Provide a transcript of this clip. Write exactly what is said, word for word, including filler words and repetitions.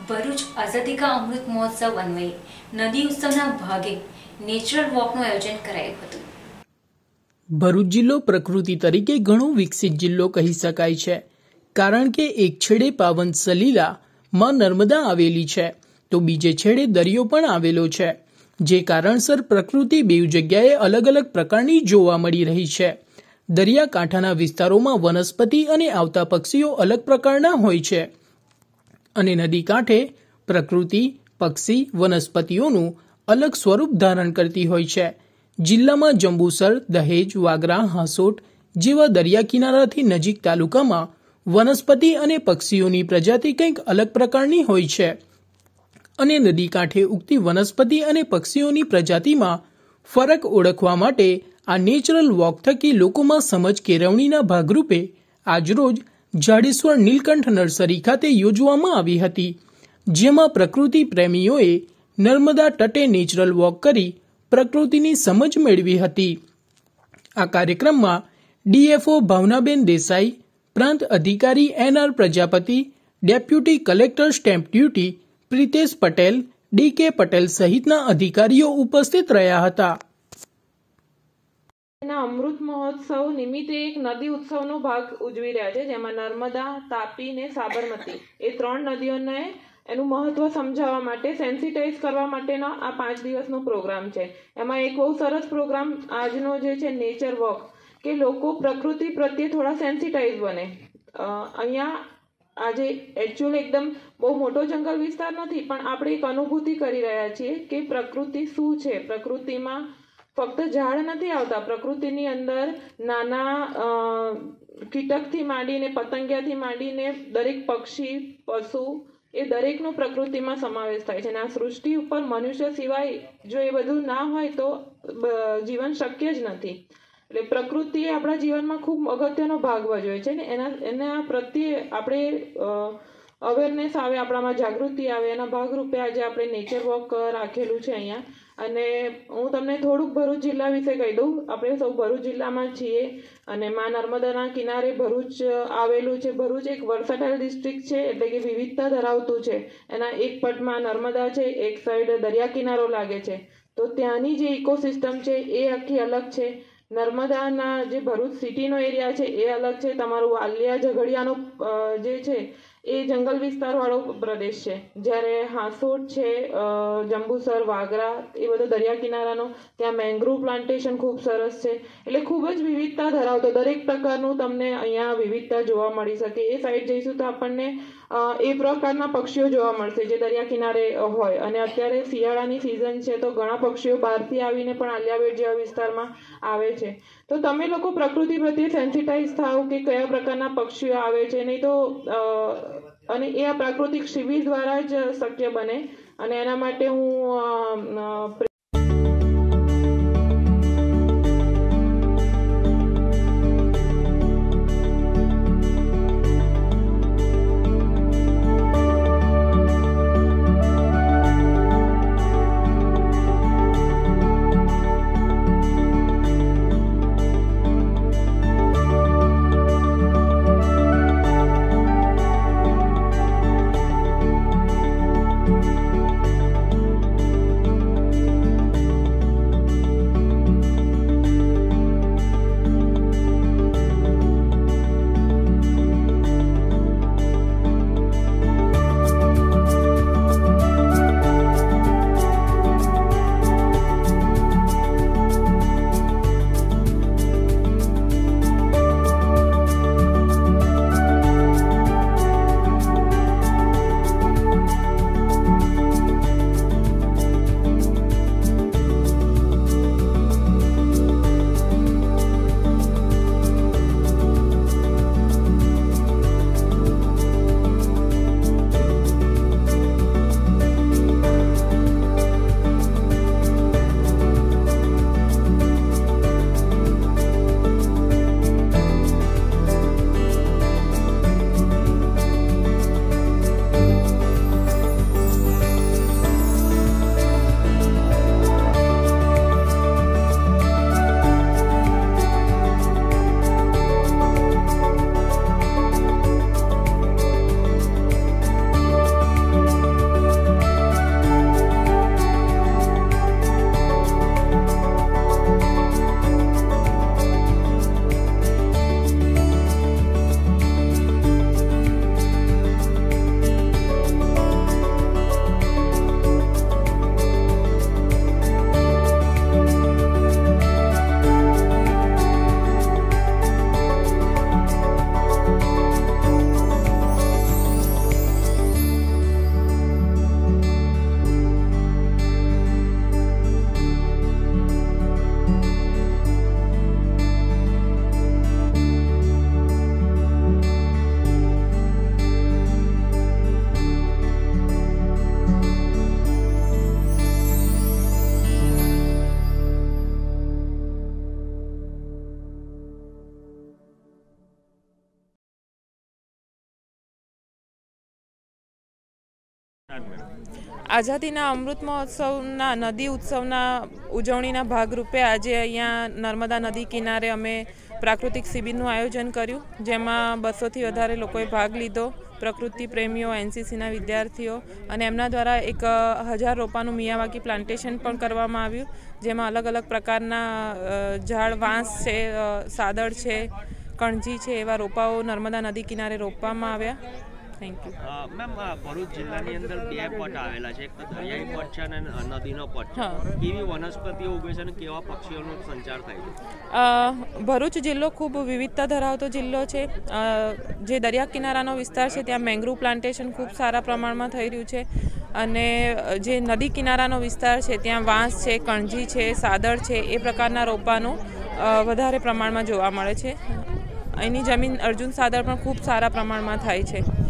ભરૂચ આઝાદી કા અમૃત મહોત્સવ અન્વયે નદી ઉત્સવના ભાગે નેચરલ વોકનું આયોજન કરાયું હતું। ભરૂચ જિલ્લો પ્રકૃતિ તરીકે ઘણો વિકસિત જિલ્લો કહી શકાય છે, કારણ કે એક છેડે પાવન સલીલા માં નર્મદા આવેલી છે તો બીજે છેડે દરિયો પણ આવેલો છે, જે કારણસર પ્રકૃતિ બેઉ જગ્યાએ અલગ અલગ પ્રકારની જોવા મળી રહી છે। દરિયાકાંઠાના વિસ્તારોમાં વનસ્પતિ અને આવતા પક્ષીઓ અલગ પ્રકારના હોય છે અને નદી કાંઠે પ્રકૃતિ પક્ષી વનસ્પતિઓનું અલગ સ્વરૂપ ધારણ કરતી હોય છે। જિલ્લામાં જંબુસર, દહેજ, વાગરા, હાંસોટ જેવા દરિયા કિનારાથી નજીક તાલુકામાં વનસ્પતિ અને પક્ષીઓની પ્રજાતિ કંઈક અલગ પ્રકારની હોય છે અને નદી કાંઠે ઉગતી વનસ્પતિ અને પક્ષીઓની પ્રજાતિમાં ફરક ઓળખવા માટે આ નેચરલ વોક થકી લોકોમાં સમજ કેળવણીના ભાગરૂપે આજરોજ જાડેશ્વર નીલકંઠ નર્સરી ખાતે યોજવામાં આવી હતી, જેમાં પ્રકૃતિ પ્રેમીઓએ નર્મદા તટે નેચરલ વોક કરી પ્રકૃતિની સમજ મેળવી હતી। આ કાર્યક્રમમાં ડીએફઓ ભાવનાબેન દેસાઈ, પ્રાંત અધિકારી N R Prajapati, deputy collector stamp duty Pritesh Patel, D K Patel સહિતના અધિકારીઓ ઉપસ્થિત રહ્યા હતા। અમૃત મહોત્સવ નિમિત્તે એક નદી ઉત્સવનો ભાગ ઉજવી રહ્યા છે, જેમાં નર્મદા, તાપી ને સાબરમતી એ ત્રણ નદીઓને એનું મહત્વ સમજાવવા માટે સેન્સિટાઇઝ કરવા માટેનો આ પાંચ દિવસનો પ્રોગ્રામ છે। એમાં એક બહુ સરસ પ્રોગ્રામ આજનો જે છે નેચર વોક, કે લોકો પ્રકૃતિ પ્રત્યે થોડા સેન્સિટાઇઝ બને। અહીંયા આજે એકચ્યુઅલી એકદમ બહુ મોટો જંગલ વિસ્તાર નથી, પણ આપણે એક અનુભૂતિ કરી રહ્યા છીએ કે પ્રકૃતિ શું છે। પ્રકૃતિમાં ફક્ત ઝાડ નથી આવતા, પ્રકૃતિની અંદર નાના કીટકથી માંડીને પતંગિયાથી માંડીને દરેક પક્ષી પશુ એ દરેકનો પ્રકૃતિમાં સમાવેશ થાય છે અને આ સૃષ્ટિ ઉપર મનુષ્ય સિવાય જો એ બધું ના હોય તો જીવન શક્ય જ નથી। એટલે પ્રકૃતિ આપણા જીવનમાં ખૂબ અગત્યનો ભાગ ભજવે છે ને એના એના પ્રત્યે આપણે અવેરનેસ આવે, આપણામાં જાગૃતિ આવે, એના ભાગરૂપે આજે આપણે નેચર વોક રાખેલું છે અહીંયા। અને હું તમને થોડુંક ભરૂચ જિલ્લા વિશે કહી દઉં। આપણે સૌ ભરૂચ જિલ્લામાં છીએ અને મા નર્મદાના કિનારે ભરૂચ આવેલું છે। ભરૂચ એક વર્સેટાઇલ ડિસ્ટ્રિક્ટ છે, એટલે કે વિવિધતા ધરાવતું છે। એના એક પટમાં નર્મદા છે, એક સાઈડ દરિયા કિનારો લાગે છે, તો ત્યાંની જે ઇકોસિસ્ટમ છે એ આખી અલગ છે। નર્મદાના જે ભરૂચ સિટીનો એરિયા છે એ અલગ છે, તમારું વાલિયા ઝઘડિયાનો જે છે એ જંગલ વિસ્તારવાળો પ્રદેશ છે, જ્યારે હાંસોટ છે, જંબુસર, વાગરા એ બધો દરિયા કિનારાનો, ત્યાં મેંગ્રુવ પ્લાન્ટેશન ખૂબ સરસ છે। એટલે ખૂબ જ વિવિધતા ધરાવતો દરેક પ્રકારનું તમને અહીંયા વિવિધતા જોવા મળી શકે। એ સાઈડ જઈશું તો આપણને એ પ્રકારના પક્ષીઓ જોવા મળશે જે દરિયા કિનારે હોય। અને અત્યારે શિયાળાની સિઝન છે તો ઘણા પક્ષીઓ બહારથી આવીને પણ આલિયાબેટ જેવા વિસ્તારમાં આવે છે। તો તમે લોકો પ્રકૃતિ પ્રત્યે સેન્સિટાઇઝ થાવ કે કયા પ્રકારના પક્ષીઓ આવે છે, નહીં તો અને એ આ પ્રાકૃતિક શિબિર દ્વારા જ શક્ય બને। અને એના માટે હું આઝાદીના અમૃત મહોત્સવના નદી ઉત્સવના ઉજવણીના ભાગરૂપે આજે અહીંયા નર્મદા નદી કિનારે અમે પ્રાકૃતિક શિબિરનું આયોજન કર્યું, જેમાં બસોથી વધારે લોકોએ ભાગ લીધો. પ્રકૃતિ પ્રેમીઓ, એનસીસીના વિદ્યાર્થીઓ અને એમના દ્વારા એક હજાર રોપાનું મિયાવાકી પ્લાન્ટેશન પણ કરવામાં આવ્યું, જેમાં અલગ અલગ પ્રકારના ઝાડ, વાંસ છે, સાદડ છે, કણજી છે, એવા રોપાઓ નર્મદા નદી કિનારે રોપવામાં આવ્યા. Thank you. મેમ, ભરૂચ જિલ્લાની અંદર બે પટ આવેલા છે, એક તો દરિયાઈ પટ છે અને નદીનો પટ છે. કેવી વનસ્પતિઓ ઉગે છે અને કેવા પક્ષીઓનો સંચાર થાય છે? ભરૂચ જિલ્લો ખૂબ વિવિધતા ધરાવતો જિલ્લો છે. જે દરિયા કિનારાનો વિસ્તાર છે ત્યાં મેંગ્રુવ પ્લાન્ટેશન ખૂબ સારા પ્રમાણમાં થઈ રહ્યું છે, અને જે નદી કિનારાનો વિસ્તાર છે ત્યાં વાંસ છે, કણજી છે, સાદડ છે, એ પ્રકારના રોપાનું વધારે પ્રમાણમાં જોવા મળે છે. અહીંની જમીન અર્જુન સાદર પણ ખૂબ સારા પ્રમાણમાં થાય છે.